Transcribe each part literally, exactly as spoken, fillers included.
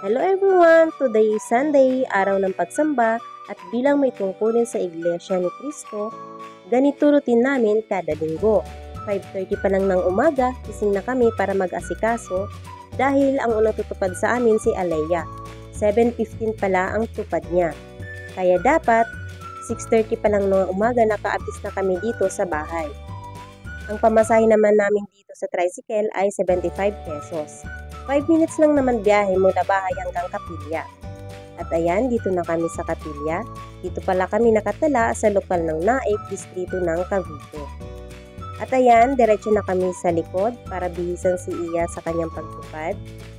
Hello everyone! Today is Sunday, araw ng pagsamba, at bilang may tungkulin sa Iglesia ni Cristo, ganito routine namin kada linggo. five thirty pa lang ng umaga, gising na kami para mag-asikaso dahil ang unang tutupad sa amin si Alea. seven fifteen pala ang tupad niya. Kaya dapat six thirty pa lang ng umaga naka-abis na kami dito sa bahay. Ang pamasahe naman namin dito sa tricycle ay seventy-five pesos. five minutes lang naman biyahe mula bahay hanggang Kapilya. At ayan, dito na kami sa Kapilya. Dito pala kami nakatala sa lokal ng Naik, distrito ng Cavite. At ayan, diretso na kami sa likod para bihisan si Iya sa kanyang pagtupad.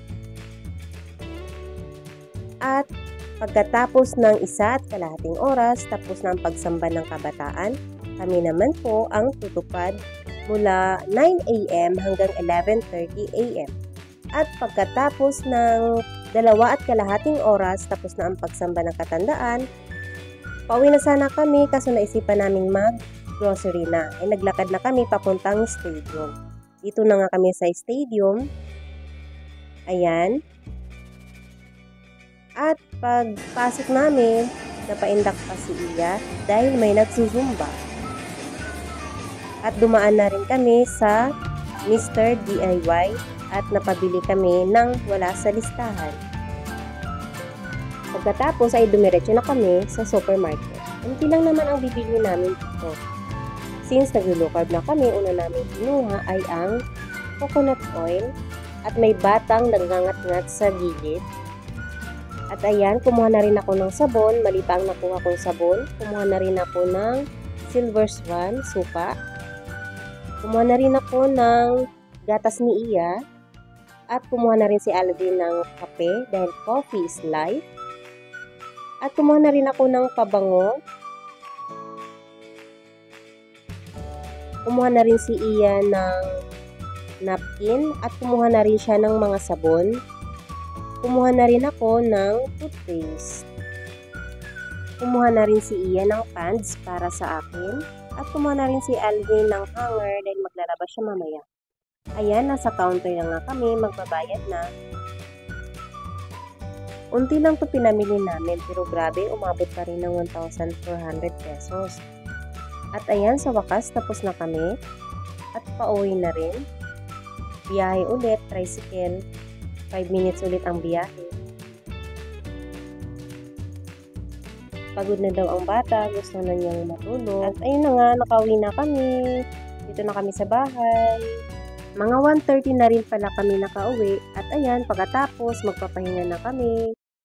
At pagkatapos ng isa at kalahating oras, tapos na ang pagsamba ng kabataan, kami naman po ang tutupad mula nine a m hanggang eleven thirty a m At pagkatapos ng dalawa at kalahating oras, tapos na ang pagsamba ng katandaan, pauwi na sana kami kaso naisipan naming mag-grocery na. Ay naglakad na kami papuntang stadium. Dito na nga kami sa stadium. Ayan. At pagpasok namin, napaindak pa si Iya dahil may nagsusumba. At dumaan na rin kami sa Mister D I Y at napabili kami ng wala sa listahan. Pagkatapos ay dumiretso na kami sa supermarket. Unti lang naman ang bibili namin dito. Since nag-low carb na kami, una namin kinuha ay ang coconut oil at may batang nagngangat-ngat sa gilid. At ayan, kumuha na rin ako ng sabon. Mali pa ang nakuha kong sabon. Kumuha na rin ako ng Silver Swan, suka. Kumuha na rin ako ng gatas ni Iya. At kumuha na rin si Alvin ng kape dahil coffee is life. At kumuha na rin ako ng pabango. Kumuha na rin si Iya ng napkin at kumuha na rin siya ng mga sabon. Kumuha na rin ako ng toothpaste. Kumuha na rin si Iya ng pads para sa akin. At kumuha na rin si Alvin ng hanger dahil maglalabas siya mamaya. Ayan, nasa counter na nga kami, magbabayad na. Unti lang to pinamili namin, pero grabe, umabot pa rin ng one thousand four hundred pesos. At ayan, sa wakas, tapos na kami. At pauwi na rin. Biyahe ulit, tricycle. five minutes ulit ang biyahe. Pagod na daw ang bata, gusto na niyang matulog. At ayun na nga, nakauwi na kami. Dito na kami sa bahay. Mga one thirty na rin pala kami nakauwi at ayan, pagkatapos magpapahinga na kami.